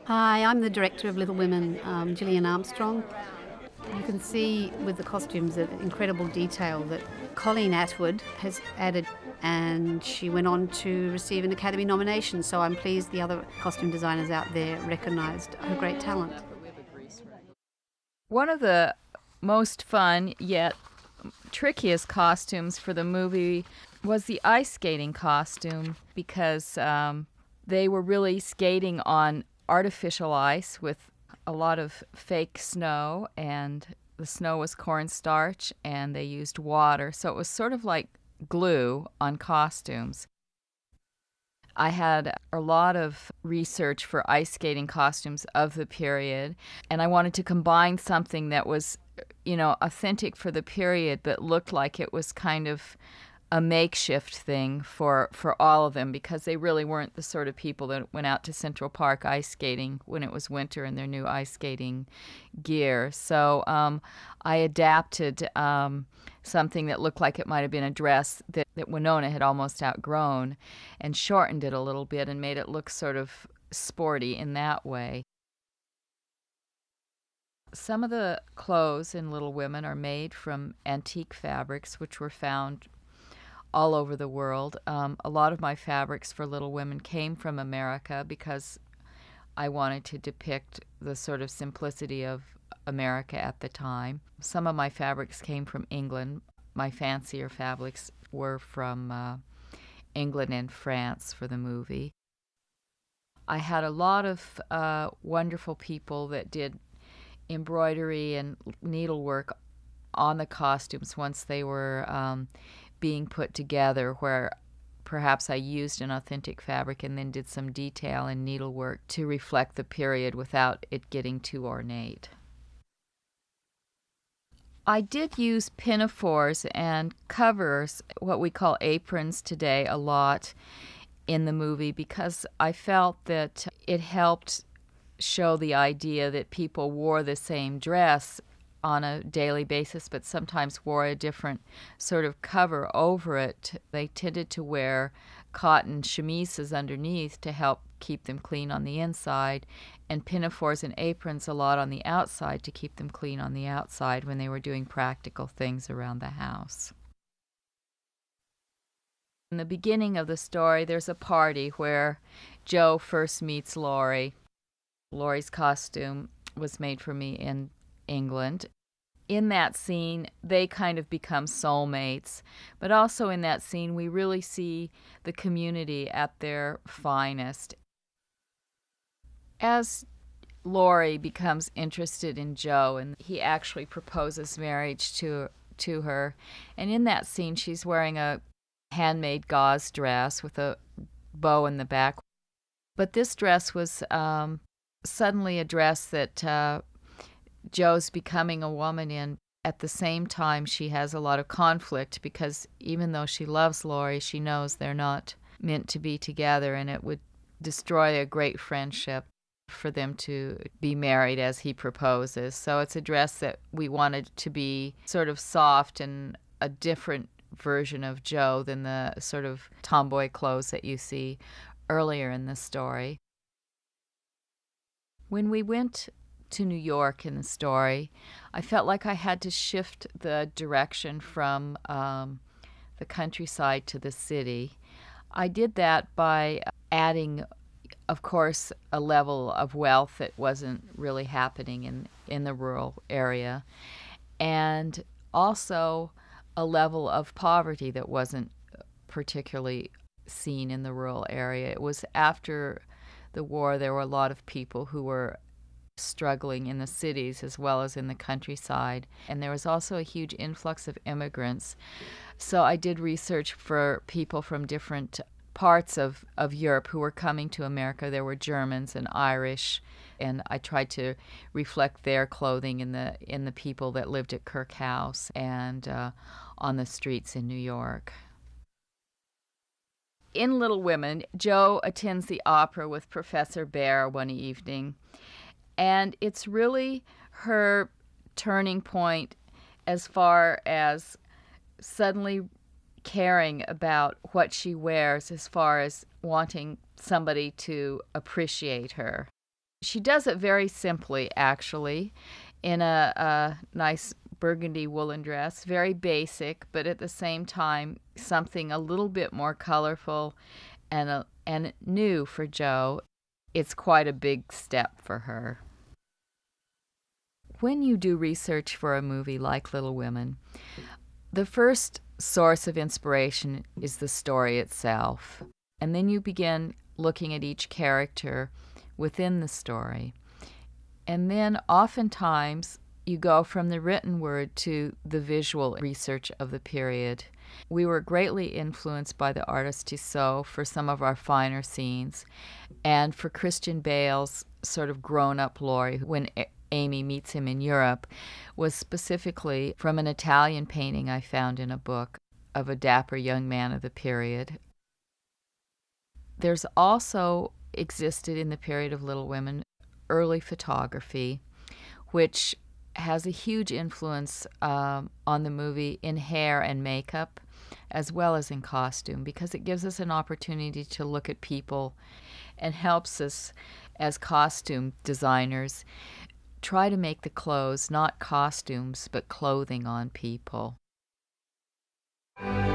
Hi, I'm the director of Little Women, Gillian Armstrong. You can see with the costumes the incredible detail that Colleen Atwood has added, and she went on to receive an Academy nomination, so I'm pleased the other costume designers out there recognised her great talent. One of the most fun yet trickiest costumes for the movie was the ice skating costume because they were really skating on artificial ice with a lot of fake snow, and the snow was cornstarch, and they used water. So it was sort of like glue on costumes. I had a lot of research for ice skating costumes of the period, and I wanted to combine something that was, authentic for the period, but looked like it was kind of a makeshift thing for all of them, because they really weren't the sort of people that went out to Central Park ice skating when it was winter in their new ice skating gear. So I adapted something that looked like it might have been a dress that Winona had almost outgrown, and shortened it a little bit and made it look sort of sporty in that way. Some of the clothes in Little Women are made from antique fabrics, which were found all over the world. A lot of my fabrics for Little Women came from America because I wanted to depict the sort of simplicity of America at the time. Some of my fabrics came from England. My fancier fabrics were from England and France for the movie. I had a lot of wonderful people that did embroidery and needlework on the costumes once they were being put together, where perhaps I used an authentic fabric and then did some detail and needlework to reflect the period without it getting too ornate. I did use pinafores and covers, what we call aprons today, a lot in the movie, because I felt that it helped show the idea that people wore the same dress on a daily basis, but sometimes wore a different sort of cover over it. They tended to wear cotton chemises underneath to help keep them clean on the inside, and pinafores and aprons a lot on the outside to keep them clean on the outside when they were doing practical things around the house. In the beginning of the story, there's a party where Jo first meets Laurie. Laurie's costume was made for me in England. In that scene, they kind of become soulmates, but also in that scene, we really see the community at their finest. As Laurie becomes interested in Jo, and he actually proposes marriage to her, and in that scene, she's wearing a handmade gauze dress with a bow in the back. But this dress was suddenly a dress that Jo's becoming a woman in. At the same time, she has a lot of conflict because even though she loves Laurie, she knows they're not meant to be together, and it would destroy a great friendship for them to be married as he proposes. So it's a dress that we wanted to be sort of soft and a different version of Jo than the sort of tomboy clothes that you see earlier in the story. When we went to New York in the story, I felt like I had to shift the direction from the countryside to the city. I did that by adding, of course, a level of wealth that wasn't really happening in the rural area, and also a level of poverty that wasn't particularly seen in the rural area. It was after the war, there were a lot of people who were struggling in the cities as well as in the countryside, and there was also a huge influx of immigrants. So I did research for people from different parts of Europe who were coming to America. There were Germans and Irish, and I tried to reflect their clothing in the people that lived at Kirk House and on the streets in New York. In Little Women, Jo attends the opera with Professor Bhaer one evening, and it's really her turning point as far as suddenly caring about what she wears, as far as wanting somebody to appreciate her. She does it very simply, actually, in a nice burgundy woolen dress, very basic, but at the same time, something a little bit more colorful and new for Jo. It's quite a big step for her. When you do research for a movie like Little Women, the first source of inspiration is the story itself, and then you begin looking at each character within the story. And then oftentimes you go from the written word to the visual research of the period. We were greatly influenced by the artist Tissot for some of our finer scenes, and for Christian Bale's sort of grown-up Laurie, when Amy meets him in Europe, was specifically from an Italian painting I found in a book of a dapper young man of the period. There's also existed in the period of Little Women early photography, which has a huge influence on the movie in hair and makeup, as well as in costume, because it gives us an opportunity to look at people and helps us as costume designers try to make the clothes not costumes but clothing on people.